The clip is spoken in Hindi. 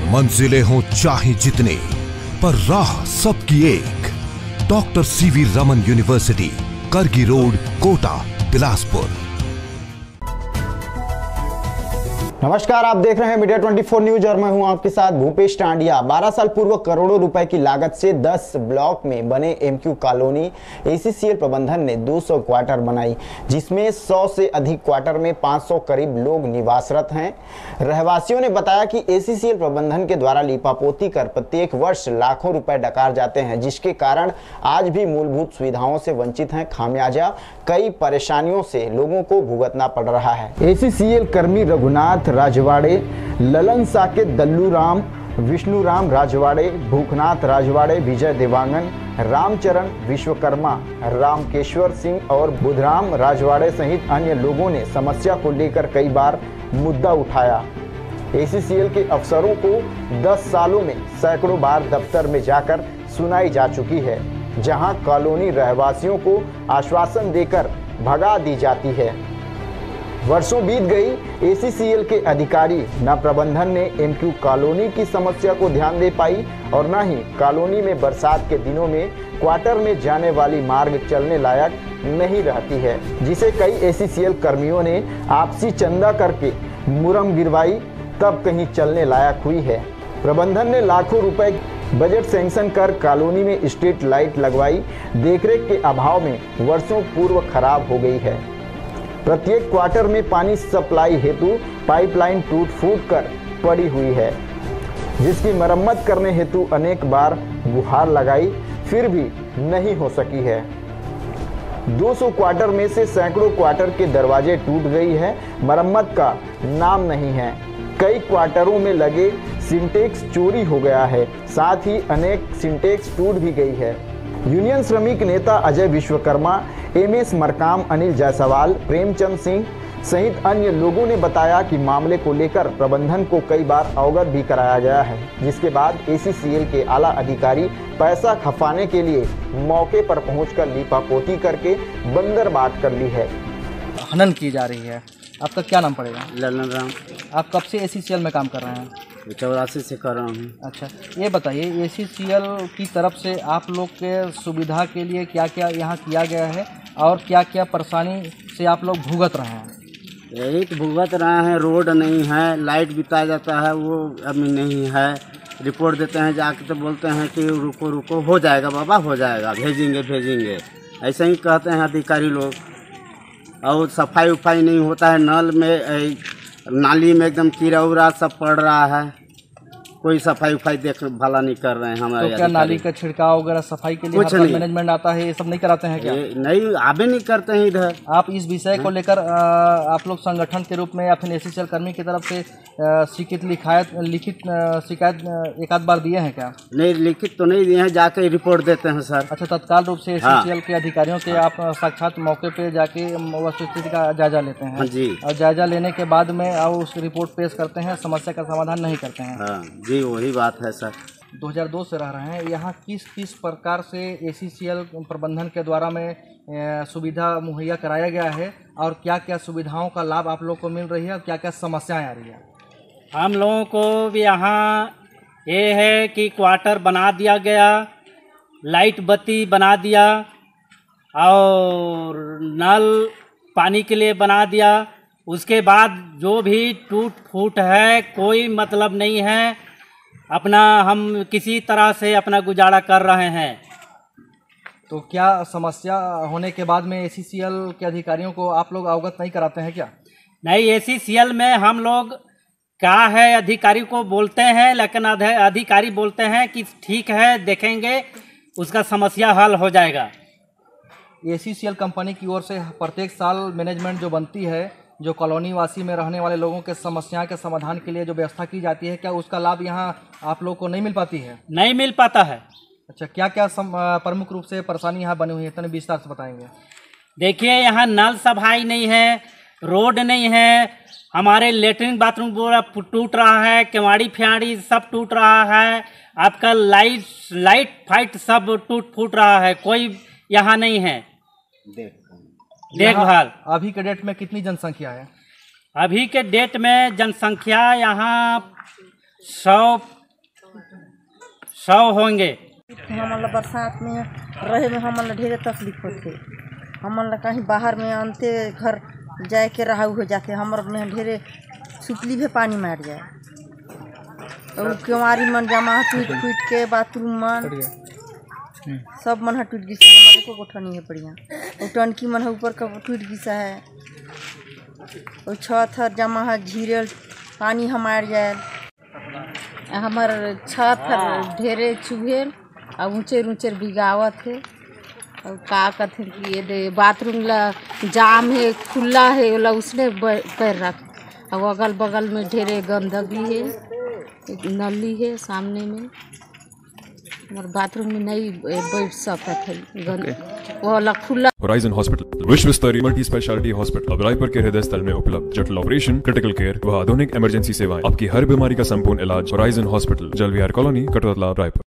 मंजिलें हों चाहे जितने, पर राह सबकी एक। Doctor C V Raman university, Kargi road, Kota, Bilaspur. नमस्कार, आप देख रहे हैं मीडिया 24 न्यूज और मैं हूं आपके साथ भूपेश टांडिया। 12 साल पूर्व करोड़ों रुपए की लागत से 10 ब्लॉक में बने एमक्यू कॉलोनी एसीसीएल प्रबंधन ने 200 क्वार्टर बनाई, जिसमें 100 से अधिक क्वार्टर में 500 करीब लोग निवासरत हैं। रहवासियों ने बताया कि एसीसीएल प्रबंधन के द्वारा लीपापोती कर प्रत्येक वर्ष लाखों रुपए डकार जाते हैं, जिसके कारण आज भी मूलभूत सुविधाओं से वंचित हैं। खामियाजा कई परेशानियों से लोगों को भुगतना पड़ रहा है। एसीसीएल कर्मी रघुनाथ राजवाड़े, ललन साकेत दल्लूराम, विष्णुराम राजवाड़े, भूखनाथ राजवाड़े, विजय देवांगन, रामचरण विश्वकर्मा, रामकेश्वर सिंह और बुधराम राजवाड़े सहित अन्य लोगों ने समस्या को लेकर कई बार मुद्दा उठाया। एसीसीएल के अफसरों को 10 सालों में सैकड़ों बार दफ्तर में जाकर सुनाई जा चुकी है, जहां कॉलोनी रहवासियों को आश्वासन देकर भगा दी जाती है। वर्षों बीत गई, एसीसीएल के अधिकारी न प्रबंधन ने एमक्यू कॉलोनी की समस्या को ध्यान दे पाई और न ही कॉलोनी में बरसात के दिनों में क्वार्टर में जाने वाली मार्ग चलने लायक नहीं रहती है, जिसे कई एसीसीएल कर्मियों ने आपसी चंदा करके मुरम गिरवाई, तब कहीं चलने लायक हुई है। प्रबंधन ने लाखों रुपए बजट सैंक्शन कर कॉलोनी में स्ट्रीट लाइट लगवाई, देखरेख के अभाव में वर्षों पूर्व खराब हो गई है। प्रत्येक क्वार्टर में पानी सप्लाई हेतु पाइपलाइन टूट फूट कर पड़ी हुई है, जिसकी मरम्मत करने हेतु अनेक बार गुहार लगाई, फिर भी नहीं हो सकी है। 200 क्वार्टर में से सैकड़ों क्वार्टर के दरवाजे टूट गई है, मरम्मत का नाम नहीं है। कई क्वार्टरों में लगे सिंटेक्स चोरी हो गया है, साथ ही अनेक सिंटेक्स टूट भी गई है। यूनियन श्रमिक नेता अजय विश्वकर्मा, एमएस मरकाम, अनिल जायसवाल, प्रेमचंद सिंह सहित अन्य लोगों ने बताया कि मामले को लेकर प्रबंधन को कई बार अवगत भी कराया गया है, जिसके बाद एसीसीएल के आला अधिकारी पैसा खपाने के लिए मौके पर पहुंचकर लीपापोती करके बंदर बाट कर ली है। हनन की जा रही है। आपका क्या नाम पड़ेगा? ललन राम। आप कब से एसीसीएल में काम कर रहे हैं? 84 से कर रहा हूँ। अच्छा, ये बताइए एसीसीएल की तरफ से आप लोग के सुविधा के लिए क्या क्या यहाँ किया गया है और क्या क्या परेशानी से आप लोग भुगत रहे हैं? यही तो भुगत रहे हैं, रोड नहीं है, लाइट बिताया जाता है वो अभी नहीं है। रिपोर्ट देते हैं जाके तो बोलते हैं कि रुको रुको, हो जाएगा बाबा, हो जाएगा, भेजेंगे भेजेंगे, ऐसे ही कहते हैं अधिकारी लोग। और सफाई उफाई नहीं होता है, नल में नाली में एकदम कीड़ा उड़ा सब पड़ रहा है, कोई सफाई उफाई देख भला नहीं कर रहे हैं हमारे। तो क्या नाली का छिड़काव वगैरह सफाई के लिए कुछ नहीं, मैनेजमेंट आता है, ये सब नहीं कराते हैं क्या? नहीं, आबे नहीं करते हैं इधर। आप इस विषय को लेकर आप लोग संगठन के रूप में या फिर एसीसीएल कर्मी की तरफ से लिखित शिकायत एक आध बार दिए हैं क्या? नहीं, लिखित तो नहीं दिए हैं, जाके रिपोर्ट देते हैं सर। अच्छा, तत्काल रूप से एसीसीएल के अधिकारियों से आप साक्षात मौके पे जाके वस्तुस्थिति का जायजा लेते हैं? जी। और जायजा लेने के बाद में आप उस रिपोर्ट पेश करते हैं, समस्या का समाधान नहीं करते हैं? हाँ जी, वही बात है सर। 2002 से रह रहे हैं यहाँ, किस किस प्रकार से एसीसीएल प्रबंधन के द्वारा में सुविधा मुहैया कराया गया है और क्या क्या सुविधाओं का लाभ आप लोग को मिल रही है और क्या क्या समस्याएं आ रही है? हम लोगों को भी यहाँ ये है कि क्वार्टर बना दिया गया, लाइट बत्ती बना दिया और नल पानी के लिए बना दिया। उसके बाद जो भी टूट फूट है कोई मतलब नहीं है, अपना हम किसी तरह से अपना गुजारा कर रहे हैं। तो क्या समस्या होने के बाद में एसीसीएल के अधिकारियों को आप लोग अवगत नहीं कराते हैं क्या? नहीं, एसीसीएल में हम लोग क्या है अधिकारी को बोलते हैं, लेकिन अधिकारी बोलते हैं कि ठीक है देखेंगे, उसका समस्या हल हो जाएगा। एसीसीएल कंपनी की ओर से प्रत्येक साल मैनेजमेंट जो बनती है, जो कॉलोनी वासी में रहने वाले लोगों के समस्या के समाधान के लिए जो व्यवस्था की जाती है, क्या उसका लाभ यहाँ आप लोग को नहीं मिल पाती है? नहीं मिल पाता है। अच्छा, क्या क्या प्रमुख रूप से परेशानी यहाँ बनी हुई है, तनि विस्तार से बताएंगे? देखिए, यहाँ नल सफाई नहीं है, रोड नहीं है, हमारे लेटरिन बाथरूम पूरा टूट रहा है, केवाड़ी फियाड़ी सब टूट रहा है, आपका लाइट फाइट सब टूट फूट रहा है, कोई यहाँ नहीं है देखभाल। अभी के डेट में कितनी जनसंख्या है? अभी के डेट में जनसंख्या यहाँ 100 100 होंगे। हमन ला बरसात में रहे में हमन ला ढेरे तकलीफ होते। हमन ला कहीं बाहर में अंते घर जाए के रहा हो जाते। हमर में ढेरे सुपली भी पानी मार जाए और केवारी मन जमा टूट के बाथरूम मन सब मन टूट गिसा। हमारे को गोठनी है बढ़िया और टंकी मन ऊपर का टूट गिसा है और छत हर जमा है झीरल पानी हमार जाए। हमार छत हर ढेरे चुहेल और ऊंचे ऊंचे बिगावत है और का कहते कि ये बाथरूम ला जाम है खुला है वाला उसने पैर रख और अगल बगल में ढेरे गंदगी है। एक नली है सामने में हमारे बाथरूम में नहीं बैठ सकता है वो वाला खुला। होराइजन हॉस्पिटल विश्व स्तरीय मल्टी स्पेशलिटी हॉस्पिटल अब रायपुर के हृदय स्थल में उपलब्ध। जटिल ऑपरेशन, क्रिटिकल केयर व आधुनिक इमरजेंसी सेवाएं, आपकी हर बीमारी का संपूर्ण इलाज। होराइजन हॉस्पिटल, जल विहार कॉलोनी, कटोतला, रायपुर।